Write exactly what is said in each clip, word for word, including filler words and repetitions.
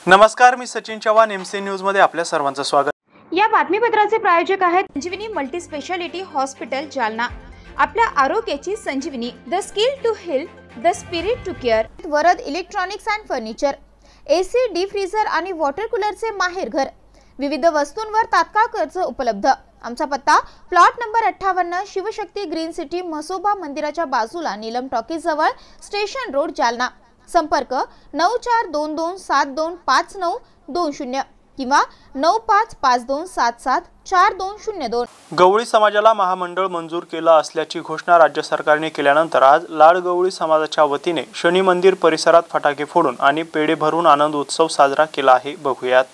नमस्कार, मी Sachin Chavan, MC news मध्ये आपल्या सर्वांचं स्वागत। या बातमीपत्राचे प्रायोजक आहेत Sanjivani multi speciality hospital Jalna. आपल्या आरोग्याची संजीवनी, the skill to heal, the spirit to care. Varad electronics and furniture, AC, D freezer आणि वॉटर कूलरचे माहेर घर। विविध वस्तूंवर तात्काळ कर्ज उपलब्ध। आमचा पत्ता प्लॉट नंबर अठ्ठावन्न, शिवशक्ती ग्रीन सिटी, म्हसोबा मंदिराच्या बाजूला, नीलम टॉकीज जवळ, स्टेशन रोड, जालना। संपर्क नऊ चार दोन दोन सात दोन पाच नऊ दोन शून्य किंवा नऊ पाच पाच दोन सात सात चार दोन शून्य दोन। गवळी समाजाला महामंडळ मंजूर केला असल्याची घोषणा राज्य सरकारने केल्यानंतर आज लाडगवळी समाजाच्या वतीने शनी मंदिर परिसरात फटाके फोडून आणि पेढे भरून आनंद उत्सव साजरा केला आहे। बघूयात।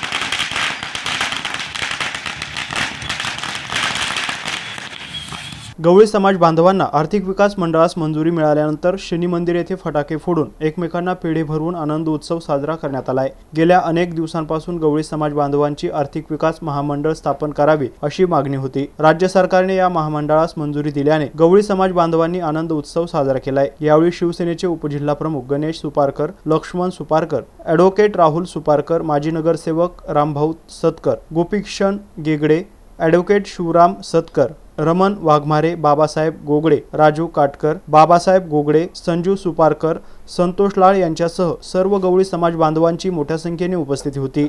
गवळी समाज बांधवांना आर्थिक विकास मंडळास मंजुरी मिळाल्यानंतर शनी मंदिर येथे फटाके फोडून एकमेकांना पेढे भरवून आनंद उत्सव साजरा करण्यात आलाय। गेल्या अनेक दिवसांपासून गवळी समाज बांधवांची आर्थिक विकास महामंडळ स्थापन करावी अशी मागणी होती। राज्य सरकारने या महामंडळास मंजुरी दिल्याने गवळी समाज बांधवांनी आनंद उत्सव साजरा केलाय। यावेळी शिवसेनेचे उपजिल्हा प्रमुख गणेश सुपारकर, लक्ष्मण सुपारकर, ॲडव्होकेट राहुल सुपारकर, माजी नगरसेवक रामभाऊ सतकर, गोपीकिशन गेगडे, ॲडव्होकेट शिवराम सतकर, रमन वाघमारे, बाबासाहेब गोगडे, राजू काटकर, बाबासाहेब गोगडे, संजू सुपारकर, संतोष लाळ यांच्यासह सर्व गवळी समाज बांधवांची मोठ्या संख्येने उपस्थिती होती।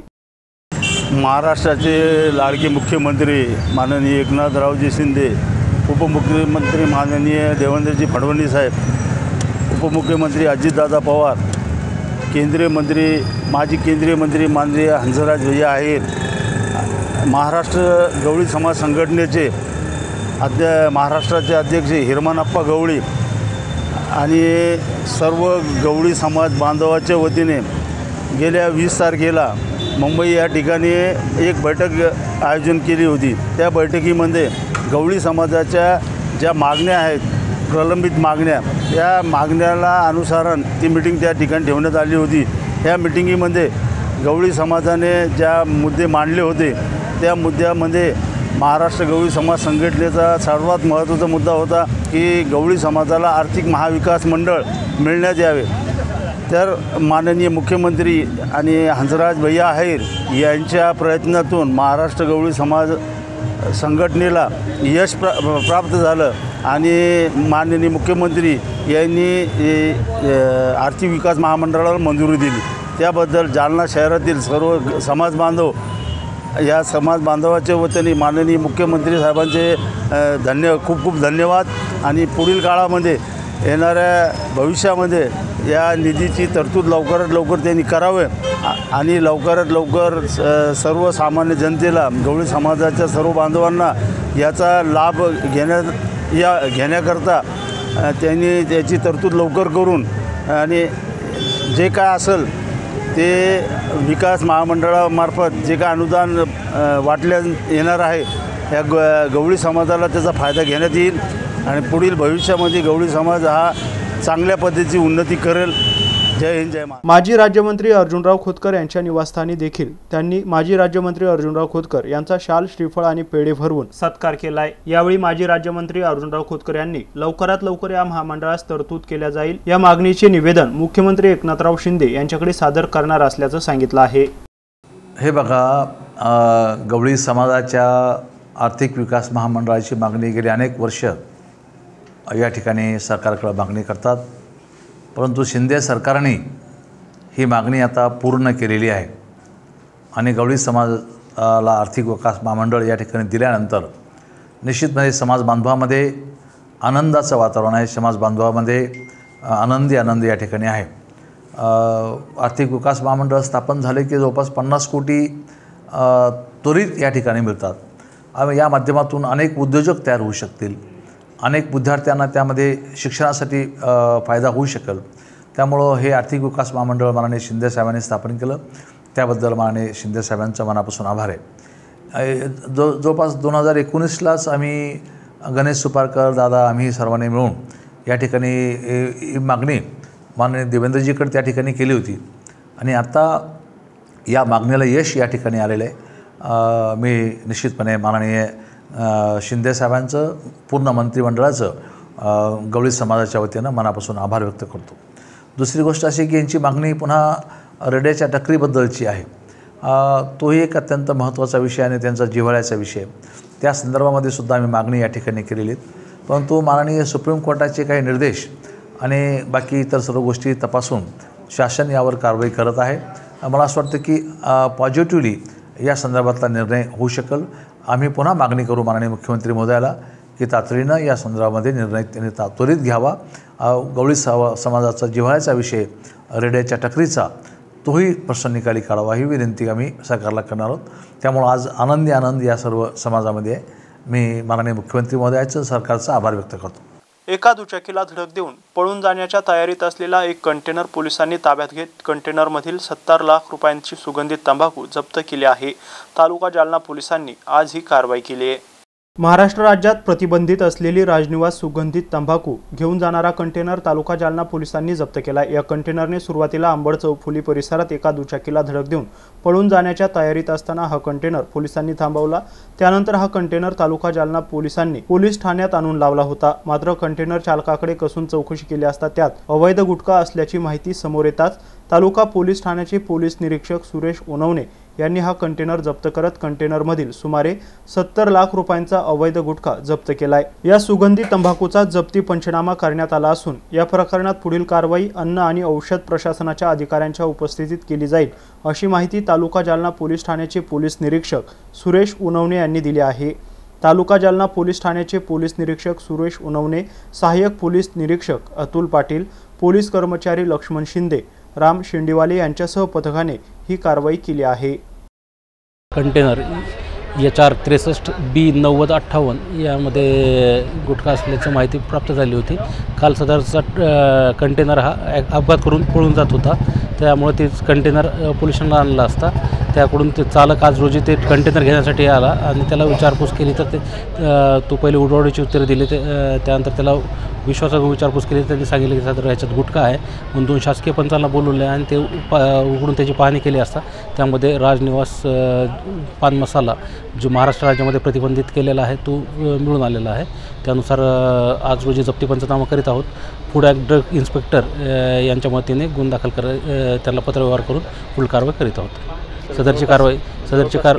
महाराष्ट्राचे लाडके मुख्यमंत्री माननीय एकनाथरावजी शिंदे, उपमुख्यमंत्री माननीय देवेंद्रजी फडणवीस साहेब, उपमुख्यमंत्री अजितदादा पवार, केंद्रीय मंत्री माजी केंद्रीय मंत्री माननीय हंसराज भैया आहेर, महाराष्ट्र गवळी समाज संघटनेचे अध्य महाराष्ट्राचे अध्यक्ष हिरमनप्पा गवळी आणि सर्व गवळी समाज बांधवाच्या वतीने गेल्या वीस तारखेला मुंबई या ठिकाणी एक बैठक आयोजन केली होती। त्या बैठकीमध्ये गवळी समाजाच्या ज्या मागण्या आहेत, प्रलंबित मागण्या, त्या मागण्याला अनुसारण ती मीटिंग त्या ठिकाणी ठेवण्यात आली होती। या मीटिंगीमध्ये गवळी समाजाने ज्या मुद्दे मांडले होते त्या मुद्द्यामध्ये महाराष्ट्र गवळी समाज संघटनेचा सर्वात महत्त्वाचा मुद्दा होता की गवळी समाजाला आर्थिक महाविकास मंडळ मिळण्यात यावे। तर माननीय मुख्यमंत्री आणि हंसराज भैया आहेर यांच्या प्रयत्नातून महाराष्ट्र गवळी समाज संघटनेला यश प्रा प्राप्त झालं आणि माननीय मुख्यमंत्री यांनी आर्थिक विकास महामंडळाला मंजुरी दिली। त्याबद्दल जालना शहरातील सर्व समाज बांधव या समाज बांधवाच्या वतीने माननीय मुख्यमंत्री साहेबांचे धन्य खूप खूप धन्यवाद। आणि पुढील काळामध्ये येणाऱ्या भविष्यामध्ये या निधीची तरतूद लवकरात लवकर त्यांनी करावे आणि लवकरात लवकर सर्वसामान्य जनतेला, गवळी समाजाच्या सर्व बांधवांना याचा लाभ घेण्यात या घेण्याकरता त्यांनी त्याची तरतूद लवकर करून आणि जे काय असेल ते विकास महामंडळामार्फत जे काय अनुदान वाटल्या येणार आहे या ग गवळी समाजाला त्याचा फायदा घेण्यात येईल आणि पुढील भविष्यामध्ये गवळी समाज हा चांगल्या पद्धतीची उन्नती करेल। जय हिंद, जय महाराष्ट्र। माजी राज्यमंत्री अर्जुनराव खोतकर यांच्या निवासस्थानी देखील त्यांनी माजी राज्यमंत्री अर्जुनराव खोतकर यांचा शाल, श्रीफळ आणि पेढे भरवून सत्कार केलाय। यावेळी माजी राज्यमंत्री अर्जुनराव खोतकर यांनी लवकरात लवकर या महामंडळास तरतूद केल्या जाईल या मागणीचे निवेदन मुख्यमंत्री एकनाथराव शिंदे यांच्याकडे सादर करणार असल्याचं सांगितलं आहे। हे बघा, गवळी समाजाच्या आर्थिक विकास महामंडळाची मागणी गेली अनेक वर्ष या ठिकाणी सरकारकडे मागणी करतात, परंतु शिंदे सरकारने ही मागणी आता पूर्ण केलेली आहे आणि गवळी समाजाला आर्थिक विकास महामंडळ या ठिकाणी दिल्यानंतर निश्चितपणे समाज बांधवामध्ये आनंदाचं वातावरण आहे। समाज बांधवामध्ये आनंदी आनंद या ठिकाणी आहे। आर्थिक विकास महामंडळ स्थापन झाले की जवळपास पन्नास कोटी त्वरित या ठिकाणी मिळतात आणि या माध्यमातून अनेक उद्योजक तयार होऊ शकतील, अनेक विद्यार्थ्यांना त्यामध्ये शिक्षणासाठी फायदा होऊ शकेल। त्यामुळं हे आर्थिक विकास महामंडळ माननीय शिंदे साहेबांनी स्थापन केलं, त्याबद्दल माननीय शिंदे साहेबांचा मनापासून आभार आहे। जो जवळपास दोन हजार एकोणीसलाच आम्ही गणेश सुपारकर दादा आम्ही सर्वांनी मिळून या ठिकाणी ही मागणी माननीय देवेंद्रजीकडे त्या ठिकाणी केली होती आणि आता या मागणीला यश या ठिकाणी आलेलं आहे। मी निश्चितपणे माननीय शिंदे साहेबांचं, पूर्ण मंत्रिमंडळाचं गवळी समाजाच्या वतीनं मनापासून आभार व्यक्त करतो। दुसरी गोष्ट अशी की यांची मागणी पुन्हा रेड्याच्या टकरीबद्दलची आहे. तोही एक अत्यंत महत्त्वाचा विषय आणि त्यांचा जिव्हाळ्याचा विषय. त्या संदर्भामध्ये सुद्धा आम्ही मागणी या ठिकाणी केलेली आहेत. परंतु माननीय सुप्रीम कोर्टाचे काही निर्देश आणि बाकी इतर सर्व गोष्टी तपासून शासन यावर कारवाई करत आहे. मला असं वाटतं की पॉझिटिव्हली या संदर्भातला निर्णय होऊ शकेल. आम्ही पुन्हा मागणी करू माननीय मुख्यमंत्री महोदयाला की तातडीनं या संदर्भामध्ये निर्णय त्यांनी त्वरित घ्यावा. गवळी समाजाचा जिव्हाळ्याचा विषय रेड्याच्या टकरीचा तोही प्रश्न निकाली काढावा ही विनंती आम्ही सरकारला करणार आहोत. त्यामुळं आज आनंदी आनंद या सर्व समाजामध्ये मी माननीय मुख्यमंत्री महोदयाचं सरकारचा आभार व्यक्त करतो. एका दुचाकीला धडक देऊन पळून जाण्याच्या तयारीत असलेला एक कंटेनर पोलिसांनी ताब्यात घेत कंटेनरमधील सत्तर लाख रुपयांची सुगंधित तंबाखू जप्त केली आहे. तालुका जालना पोलिसांनी आज ही कारवाई केली आहे. महाराष्ट्र राज्यात प्रतिबंधित असलेली राजनिवास सुगंधित तंबाखू घेऊन जाणारा कंटेनर तालुका जालना पोलिसांनी जप्त केला. या कंटेनरने सुरुवातीला अंबड चौफुली परिसरात एका दुचाकीला धडक देऊन पळून जाण्याच्या तयारीत असताना हा कंटेनर पोलिसांनी थांबवला. त्यानंतर हा कंटेनर तालुका जालना पोलिसांनी पोलीस ठाण्यात आणून लावला होता. मात्र कंटेनर चालकाकडे कसून चौकशी केली असता त्यात अवैध गुटखा असल्याची माहिती समोर येताच तालुका पोलीस ठाण्याचे पोलीस निरीक्षक सुरेश उनवणे यांनी हा कंटेनर जप्त करत कंटेनरमधील सुमारे सत्तर लाख रुपयांचा अवैध गुटखा जप्त केलाय. या सुगंधी तंबाखूचा जप्ती पंचनामा करण्यात आला असून या प्रकरणात पुढील कारवाई अन्न आणि औषध प्रशासनाच्या अधिकाऱ्यांच्या उपस्थितीत केली जाईल अशी माहिती तालुका जालना पोलीस ठाण्याचे पोलीस निरीक्षक सुरेश उनवणे यांनी दिली आहे. तालुका जालना पोलीस ठाण्याचे पोलीस निरीक्षक सुरेश उनवणे, सहाय्यक पोलीस निरीक्षक अतुल पाटील, पोलीस कर्मचारी लक्ष्मण शिंदे, राम शेंडीवाले यांच्यासह पथकाने ही कारवाई केली आहे. कंटेनर एच आर त्रेसष्ट बी नव्वद अठ्ठावन्न यामध्ये गुटखा असल्याची माहिती प्राप्त झाली होती. काल सदरचा कंटेनर हा अपघात करून पळून जात होता. त्यामुळे ते कंटेनर पोलिसांना आणला असता त्याकडून ते चालक आज रोजी ते कंटेनर घेण्यासाठी आला आणि त्याला विचारपूस केली तर ते तो पहिले उडवडीची उत्तरे दिली. ते त्यानंतर त्याला विश्वासार्ह विचारपूस केली. त्यांनी सांगितले की सदर ह्याच्यात गुटखा आहे म्हणून दोन शासकीय पंचांना बोलवले आणि ते उघडून त्याची पाहणी केली असता त्यामध्ये राजनिवास पान मसाला जो महाराष्ट्र राज्यामध्ये प्रतिबंधित केलेला आहे तो मिळून आलेला आहे. त्यानुसार आज रोजी जप्ती पंचनामा करीत आहोत. फूड ॲक्ट ड्रग इन्स्पेक्टर यांच्या मदतीने गुन्हा दाखल कर त्याला पत्रव्यवहार करून पुढील कारवाई करीत आहोत. सदरची कारवाई सदरची कार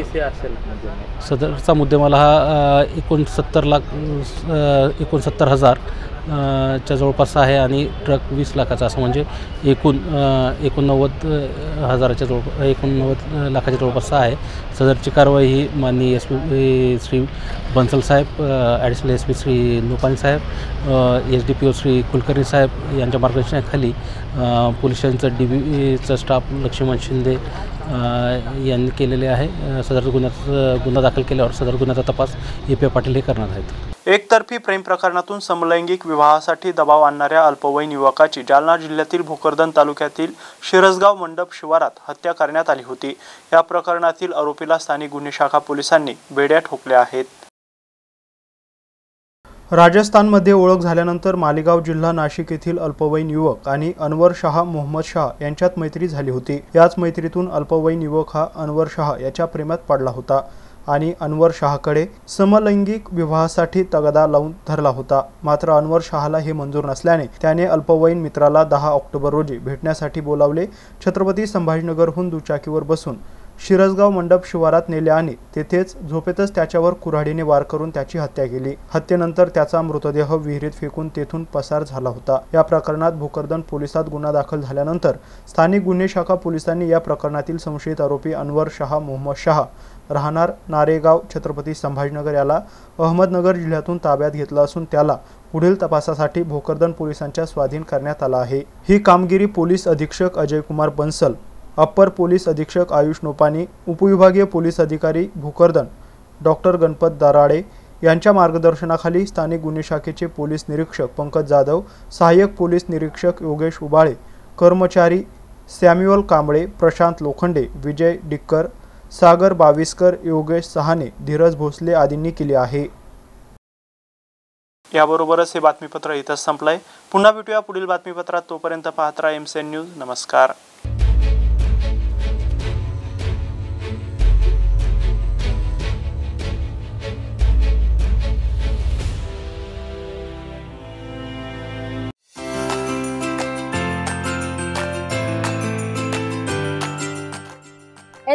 सदरचा मुद्देमाल हा एकोणसत्तर लाख एकोणसत्तर हजार च्या जवळपास आहे आणि ट्रक वीस लाखाचा असं म्हणजे एकूण एकोणनव्वद हजाराच्या जवळ एकोणनव्वद लाखाच्या जवळपास आहे. सदरची कारवाई ही माननीय एस पी श्री बन्सल साहेब, additional S P Shri Lopani साहेब, S D P O Shri Kulkarni साहेब यांच्या मार्गदर्शनाखाली पोलिसांचं डी बीचा स्टाफ लक्ष्मण शिंदे यांनी केलेले आहे. सदर गुन्ह्यात गुन्हा दाखल केल्यावर सदर गुन्ह्याचा तपास ए पी पाटील हे करणार आहेत. एकतर्फी प्रेम प्रकरणातून समलैंगिक विवाहासाठी दबाव आणणाऱ्या अल्पवयीन युवकाची जालना जिल्ह्यातील भोकरदन तालुक्यातील शिरसगाव मंडप शिवारात हत्या करण्यात आली होती. या प्रकरणातील आरोपीला स्थानिक गुन्हे शाखा पोलिसांनी बेड्या ठोकल्या आहेत. राजस्थानमध्ये ओळख झाल्यानंतर मालेगाव जिल्हा नाशिक येथील अल्पवयीन युवक आणि अनवर शाह मोहम्मद शाह यांच्यात मैत्री झाली होती. याच मैत्रीतून अल्पवयीन युवक हा अनवर शाह याच्या प्रेमात पडला होता आणि अनवर शाहकडे समलैंगिक विवाहासाठी तगादा लावून धरला होता. मात्र अनवर शाहला हे मंजूर नसल्याने त्याने अल्पवयीन मित्राला दहा ऑक्टोबर रोजी भेटण्यासाठी बोलावले. छत्रपती संभाजीनगरहून दुचाकीवर बसून शिरसगाव मंडप शिवारात नेले आणि तेथेच झोपेतच त्याच्यावर कुऱ्हाडीने वार करून त्याची हत्या केली. हत्येनंतर त्याचा मृतदेह विहिरीत फेकून तेथून पसार झाला होता. या प्रकरणात भोकरदन पोलिसात गुन्हा दाखल झाल्यानंतर स्थानिक गुन्हे शाखा पोलिसांनी या प्रकरणातील संशयित आरोपी अनवर शाह मोहम्मद शाह राहणार नारेगाव छत्रपती संभाजीनगर याला अहमदनगर जिल्ह्यातून ताब्यात घेतला असून त्याला पुढील तपासासाठी भोकरदन पोलिसांच्या स्वाधीन करण्यात आला आहे. ही कामगिरी पोलीस अधीक्षक अजय कुमार बन्सल, अप्पर पोलीस अधीक्षक आयुष नोपानी, उपविभागीय पोलीस अधिकारी भोकरदन डॉक्टर गणपत दराडे यांच्या मार्गदर्शनाखाली स्थानिक गुन्हे शाखेचे पोलीस निरीक्षक पंकज जाधव, सहाय्यक पोलीस निरीक्षक योगेश उबाळे, कर्मचारी सॅम्युअल कांबळे, प्रशांत लोखंडे, विजय डिक्कर, सागर बाविस्कर, योगेश सहाने, धीरज भोसले आदींनी केले आहे. याबरोबरच हे बातमीपत्र इथंच संपलंय. पुन्हा भेटूया पुढील बातमीपत्रात. तोपर्यंत पाहत राहा एमसीएन न्यूज. नमस्कार.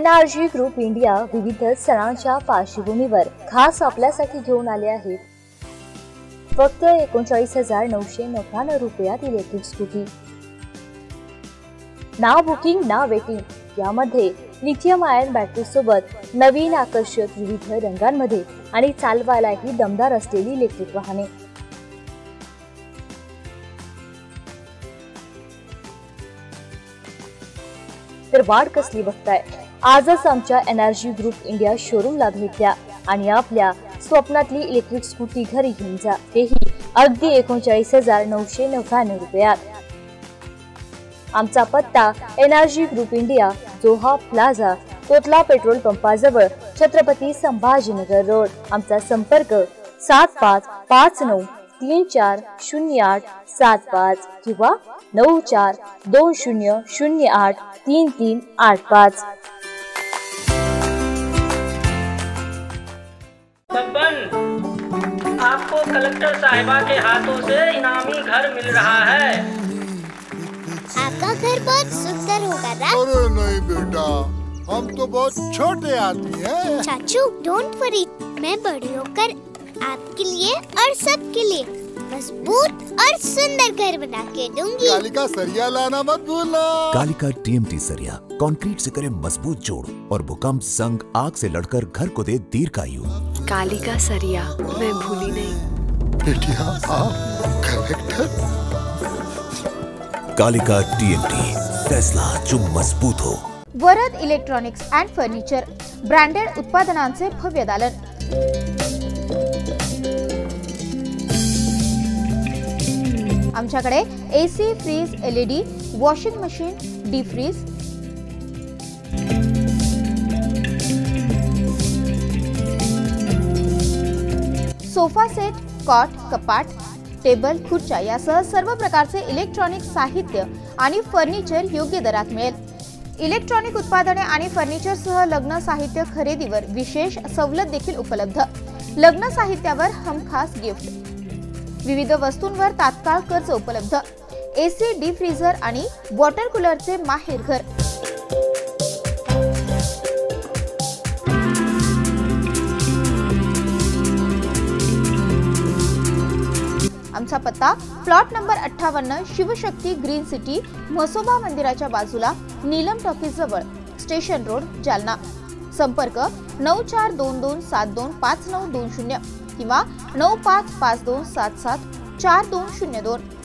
N R G group India विविध सणांच्या पार्श्वभूमीवर खास आपल्यासाठी घेऊन आले आहे फक्त एकोणचाळीस हजार नऊशे नव्याण्णव रुपयात इलेक्ट्रिक स्कूटी। ना बुकिंग ना वेटिंग यामध्ये लिथियम आयन बॅटरी सोबत नवीन आकर्षक विविध रंगांमध्ये आणि चालवायलाही दमदार असलेली इलेक्ट्रिक वाहने। तर वाढ कसली बघताय, आजच आमच्या N R G group India शोरूमला भेट द्या आणि आपल्या स्वप्नातली इलेक्ट्रिक स्कूटी घरी घेऊन जा, तेही अगदी एकोणचाळीस हजार नऊशे नव्याण्णव रुपयात। आमचा पत्ता N R G group India, Joha plaza, Totla petrol पंपाजवळ, छत्रपती संभाजीनगर रोड। आमचा संपर्क सात पाच पाच नऊ तीन चार शून्य आठ सात पाच किंवा नऊ चार दोन शून्य शून्य आठ तीन तीन आठ पाच। बब्बन, आपको कलेक्टर साहिबा के हाथों से इनामी घर मिल रहा है। आपका घर बहुत सुंदर होगा ना? अरे नहीं बेटा, हम तो बहुत छोटे आदमी हैं। चाचू डोंट वरी, मैं बड़ी होकर आपके लिए और सबके लिए मजबूत और सुंदर घर बना के दूंगी। कालिका सरिया लाना मत भूलना। कालिका टी एम टी सरिया कंक्रीट से करे मजबूत जोड़ और भूकंप, संग, आग से लड़कर घर को दे दीर्घायु। कालिका सरिया मैं भूली नहीं। बेटिया आप collector. Kalika T M T, फैसला जो मजबूत हो। Varad electronics and furniture, branded उत्पादनांचे भव्य दालन। आमच्याकडे AC, fridge, L E D, washing machine, D fridge, sofa set, cot, कपाट, टेबल, खुर्च्या यासह सर्व प्रकारचे इलेक्ट्रॉनिक साहित्य आणि फर्निचर योग्य दरात मिळेल। इलेक्ट्रॉनिक उत्पादने आणि फर्निचरसह लग्न साहित्य खरेदीवर विशेष सवलत देखील उपलब्ध। लग्न साहित्यावर हमखास गिफ्ट, विविध वस्तूंवर तात्काळ कर्ज उपलब्ध, एसी, डी फ्रीजर आणि वॉटर कूलरचे माहेर घर। आमचा पत्ता प्लॉट नंबर अठ्ठावन्न, शिवशक्ती ग्रीन सिटी, म्हसोबा मंदिराच्या बाजूला, नीलम टॉकीज जवळ, स्टेशन रोड, जालना। संपर्क नऊ चार दोन दोन सात दोन पाच नऊ दोन शून्य किंवा नऊ पाच पाच दोन सात सात चार दोन शून्य दोन।